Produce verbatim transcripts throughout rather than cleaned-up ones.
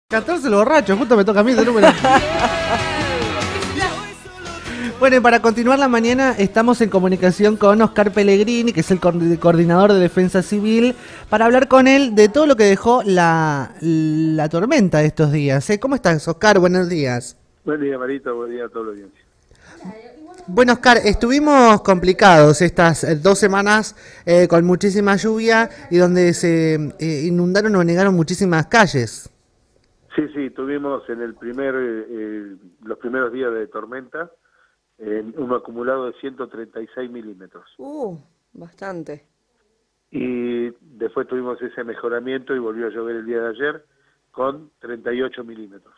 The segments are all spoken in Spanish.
catorce los borrachos, justo me toca a mí ese número. Bueno, y para continuar la mañana estamos en comunicación con Oscar Pellegrini, que es el coordinador de Defensa Civil, para hablar con él de todo lo que dejó la, la tormenta de estos días. ¿eh? ¿Cómo estás, Oscar? Buenos días. Buen día, Marito. Buen día a toda la audiencia. Bueno, Oscar, estuvimos complicados estas dos semanas eh, con muchísima lluvia y donde se eh, inundaron o anegaron muchísimas calles. Sí, sí, tuvimos en el primer, eh, los primeros días de tormenta eh, un acumulado de ciento treinta y seis milímetros. Uh, bastante. Y después tuvimos ese mejoramiento y volvió a llover el día de ayer con treinta y ocho milímetros.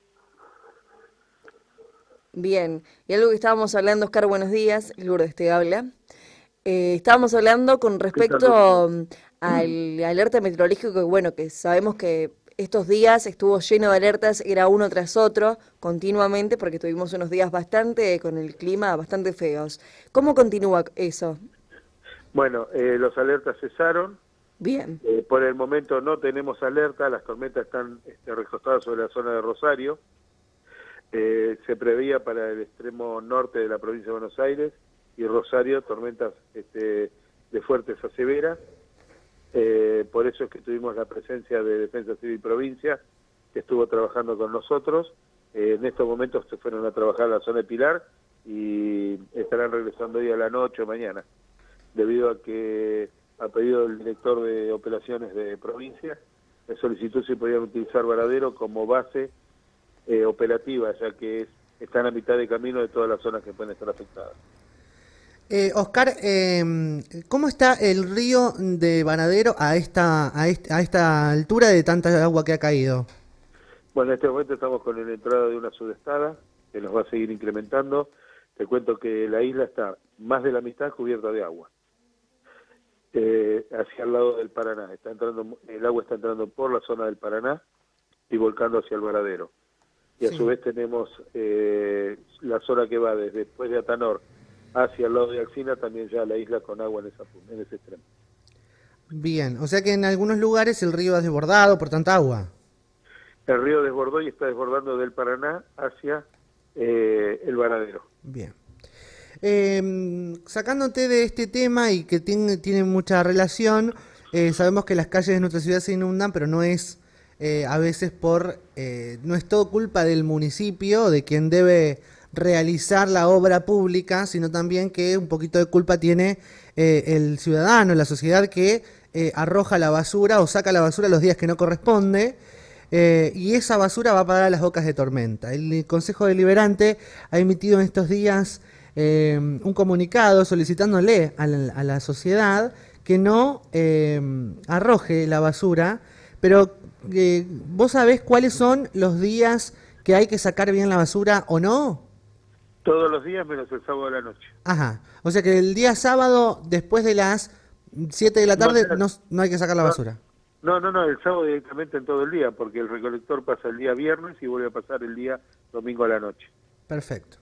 Bien, y algo que estábamos hablando, Oscar, buenos días, Lourdes te habla. Eh, estábamos hablando con respecto al alerta meteorológico, que bueno, que sabemos que estos días estuvo lleno de alertas, era uno tras otro, continuamente, porque tuvimos unos días bastante, con el clima bastante feos. ¿Cómo continúa eso? Bueno, eh, los alertas cesaron. Bien. Eh, por el momento no tenemos alerta, las tormentas están este, recostadas sobre la zona de Rosario. Eh, se preveía para el extremo norte de la provincia de Buenos Aires y Rosario tormentas este, de fuertes a severas. Eh, por eso es que tuvimos la presencia de Defensa Civil Provincia, que estuvo trabajando con nosotros. Eh, en estos momentos se fueron a trabajar a la zona de Pilar y estarán regresando hoy a la noche o mañana, debido a que, a pedido del director de operaciones de provincia, me solicitó si podían utilizar Varadero como base eh, operativa, ya que es, están a mitad de camino de todas las zonas que pueden estar afectadas. Eh, Oscar, eh, ¿cómo está el río de Varadero a esta, a, este, a esta altura de tanta agua que ha caído? Bueno, en este momento estamos con la entrada de una sudestada, que nos va a seguir incrementando. Te cuento que la isla está más de la mitad cubierta de agua, eh, hacia el lado del Paraná. Está entrando, el agua está entrando por la zona del Paraná y volcando hacia el Varadero. Y a sí. su vez tenemos eh, la zona que va desde después de Atanor hacia el lado de Alsina, también ya la isla con agua en, esa, en ese extremo. Bien, o sea que en algunos lugares el río ha desbordado por tanta agua. El río desbordó y está desbordando del Paraná hacia eh, el Varadero. Bien. Eh, sacándote de este tema y que tiene, tiene mucha relación, eh, sabemos que las calles de nuestra ciudad se inundan, pero no es eh, a veces por, eh, no es todo culpa del municipio, de quien debe realizar la obra pública, sino también que un poquito de culpa tiene eh, el ciudadano, la sociedad que eh, arroja la basura o saca la basura los días que no corresponde, eh, y esa basura va a parar a las bocas de tormenta. El Consejo Deliberante ha emitido en estos días eh, un comunicado solicitándole a la, a la sociedad que no eh, arroje la basura, pero eh, ¿vos sabés cuáles son los días que hay que sacar bien la basura o no? Todos los días menos el sábado de la noche. Ajá, o sea que el día sábado después de las siete de la tarde no, no, no hay que sacar la no, basura. No, no, no, el sábado directamente en todo el día, porque el recolector pasa el día viernes y vuelve a pasar el día domingo a la noche. Perfecto.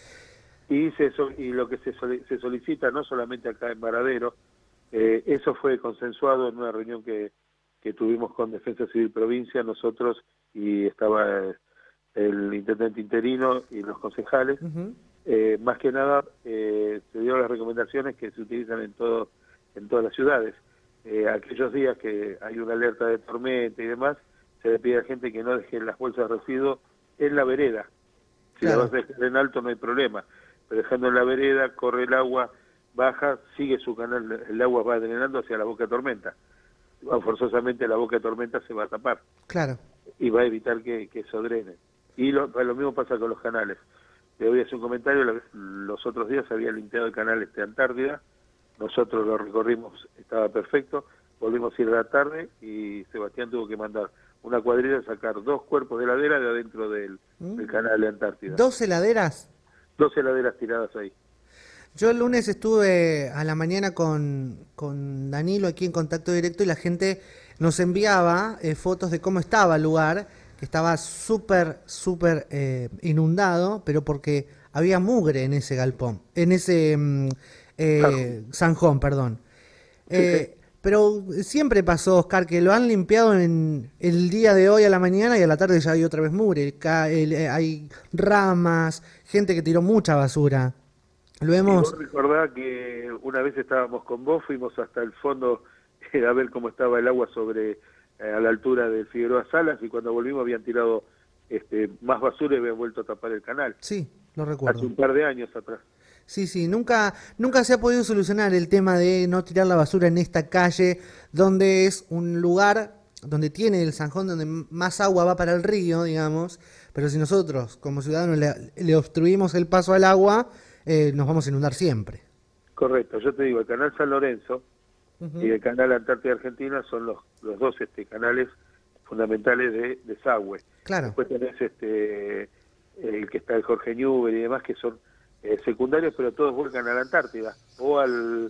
Y, se, y lo que se, se solicita, no solamente acá en Varadero, eh, eso fue consensuado en una reunión que, que tuvimos con Defensa Civil Provincia, nosotros, y estaba Eh, el intendente interino y los concejales. Uh-huh. eh, más que nada eh, se dieron las recomendaciones que se utilizan en todo en todas las ciudades. Eh, aquellos días que hay una alerta de tormenta y demás, se le pide a la gente que no deje las bolsas de residuos en la vereda. Si claro. la vas a dejar en alto no hay problema, pero dejando en la vereda, corre el agua, baja, sigue su canal, el agua va drenando hacia la boca de tormenta. Forzosamente la boca de tormenta se va a tapar. Claro. Y va a evitar que, que eso drene. Y lo, lo mismo pasa con los canales. Te voy a hacer un comentario, los otros días había limpiado el canal este Antártida, nosotros lo recorrimos, estaba perfecto, volvimos a ir a la tarde y Sebastián tuvo que mandar una cuadrilla a sacar dos cuerpos de heladera de adentro del, mm. del canal de Antártida. ¿Dos heladeras? Dos heladeras tiradas ahí. Yo el lunes estuve a la mañana con, con Danilo aquí en contacto directo y la gente nos enviaba eh, fotos de cómo estaba el lugar, que estaba súper, súper eh, inundado, pero porque había mugre en ese galpón, en ese mm, eh, zanjón, perdón. Eh, sí, sí. Pero siempre pasó, Oscar, que lo han limpiado en el día de hoy a la mañana y a la tarde ya hay otra vez mugre. Hay ramas, gente que tiró mucha basura. Lo hemos... Y vos recordás que una vez estábamos con vos, fuimos hasta el fondo eh, a ver cómo estaba el agua sobre eh, a la altura del Figueroa Salas, y cuando volvimos habían tirado este, más basura y habían vuelto a tapar el canal. Sí, lo recuerdo. Hace un par de años atrás. Sí, sí, nunca, nunca se ha podido solucionar el tema de no tirar la basura en esta calle, donde es un lugar donde tiene el zanjón, donde más agua va para el río, digamos, pero si nosotros como ciudadanos le, le obstruimos el paso al agua, eh, nos vamos a inundar siempre. Correcto, yo te digo, el canal San Lorenzo uh-huh. y el canal Antártida Argentina son los, los dos este, canales fundamentales de desagüe. Claro. Después tenés este, el que está el Jorge Newbery y demás, que son Eh, secundarios, pero todos vuelcan a la Antártida o al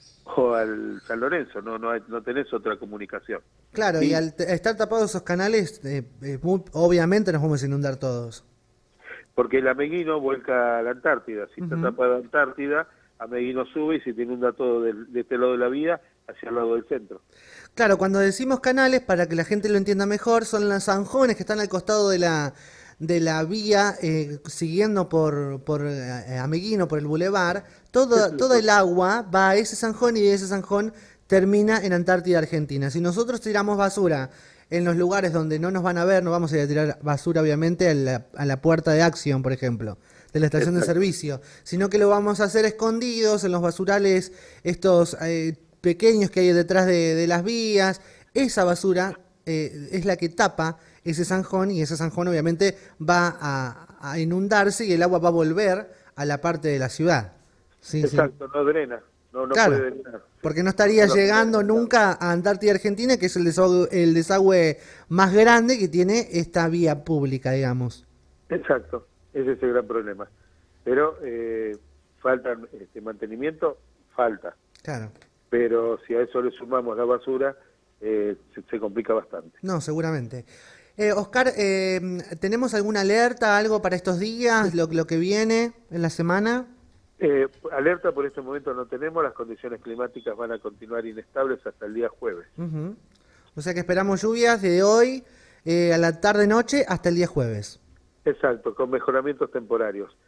o al San Lorenzo, no no hay, no tenés otra comunicación. Claro, y, y al estar tapados esos canales, eh, eh, muy, obviamente nos vamos a inundar todos. Porque el Ameguino vuelca a la Antártida, si uh-huh. está tapada la Antártida, Ameguino sube y se te inunda todo de, de este lado de la vía hacia el lado del centro. Claro, cuando decimos canales, para que la gente lo entienda mejor, son los zanjones que están al costado de la de la vía, eh, siguiendo por, por eh, Ameguino, por el bulevar, todo, todo el agua va a ese zanjón y ese zanjón termina en Antártida Argentina. Si nosotros tiramos basura en los lugares donde no nos van a ver, no vamos a ir a tirar basura obviamente a la, a la puerta de Acción, por ejemplo, de la estación Exacto. de servicio, sino que lo vamos a hacer escondidos en los basurales estos eh, pequeños que hay detrás de, de las vías. Esa basura eh, es la que tapa ese zanjón, y ese zanjón obviamente va a, a inundarse y el agua va a volver a la parte de la ciudad. Sí, Exacto, sí. no drena, no, no claro, puede drenar. Porque no estaría no, llegando no, no, nunca a Antártida Argentina, que es el desagüe, el desagüe más grande que tiene esta vía pública, digamos. Exacto, ese es el gran problema. Pero eh, falta este mantenimiento, falta. Claro. Pero si a eso le sumamos la basura, eh, se, se complica bastante. No, seguramente. Eh, Oscar, eh, ¿tenemos alguna alerta, algo para estos días, lo, lo que viene en la semana? Eh, alerta por este momento no tenemos, las condiciones climáticas van a continuar inestables hasta el día jueves. Uh-huh. O sea que esperamos lluvias desde hoy eh, a la tarde-noche hasta el día jueves. Exacto, con mejoramientos temporarios.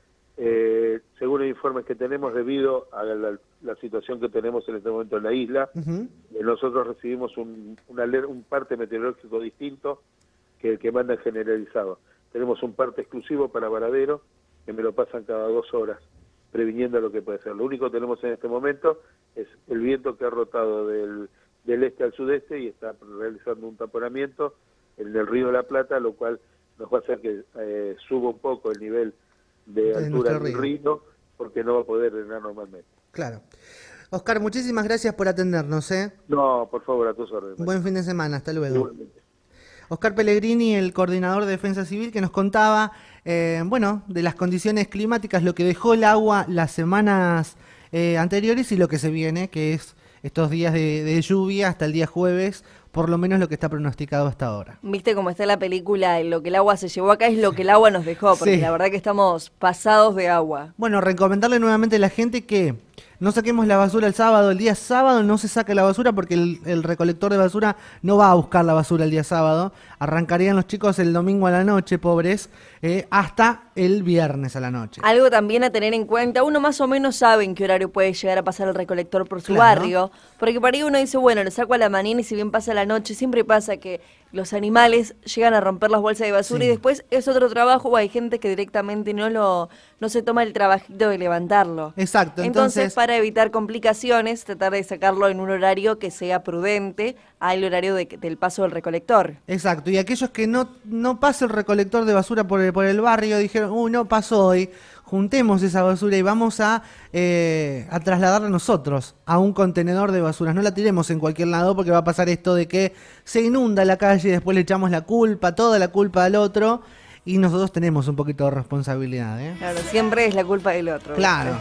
Eh, según los informes que tenemos, debido a la, la situación que tenemos en este momento en la isla, uh-huh. eh, nosotros recibimos un, un, aler, un parte meteorológico distinto que el que manda generalizado. Tenemos un parte exclusivo para Varadero, que me lo pasan cada dos horas, previniendo lo que puede ser. Lo único que tenemos en este momento es el viento que ha rotado del, del este al sudeste y está realizando un taponamiento en el río de la Plata, lo cual nos va a hacer que eh, suba un poco el nivel de, de altura del río. río, porque no va a poder drenar normalmente. Claro. Oscar, muchísimas gracias por atendernos, ¿eh? No, por favor, a tus órdenes. Buen fin de semana, hasta luego. Igualmente. Oscar Pellegrini, el coordinador de Defensa Civil, que nos contaba, eh, bueno, de las condiciones climáticas, lo que dejó el agua las semanas eh, anteriores y lo que se viene, que es estos días de, de lluvia hasta el día jueves, por lo menos lo que está pronosticado hasta ahora. Viste cómo está la película, lo que el agua se llevó acá es lo que el agua nos dejó, porque sí. La verdad que estamos pasados de agua. Bueno, recomendarle nuevamente a la gente que no saquemos la basura el sábado. El día sábado no se saca la basura porque el, el recolector de basura no va a buscar la basura el día sábado. Arrancarían los chicos el domingo a la noche, pobres, eh, hasta el viernes a la noche. Algo también a tener en cuenta, uno más o menos sabe en qué horario puede llegar a pasar el recolector por su claro. barrio, porque por ahí uno dice, bueno, lo saco a la mañana y si bien pasa a la noche, siempre pasa que los animales llegan a romper las bolsas de basura sí. Y después es otro trabajo o hay gente que directamente no lo no se toma el trabajito de levantarlo. Exacto. Entonces, entonces para evitar complicaciones, tratar de sacarlo en un horario que sea prudente al horario de, del paso del recolector. Exacto. Y aquellos que no, no pasa el recolector de basura por el, por el barrio, dijeron, uy, no pasó hoy, juntemos esa basura y vamos a, eh, a trasladarla nosotros a un contenedor de basuras. No la tiremos en cualquier lado porque va a pasar esto de que se inunda la calle y después le echamos la culpa, toda la culpa al otro, y nosotros tenemos un poquito de responsabilidad, ¿eh? Claro, siempre es la culpa del otro. Claro.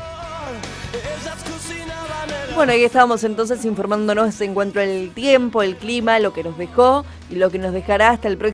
¿Viste? Bueno, ahí estábamos entonces informándonos en cuanto al tiempo, el clima, lo que nos dejó y lo que nos dejará hasta el próximo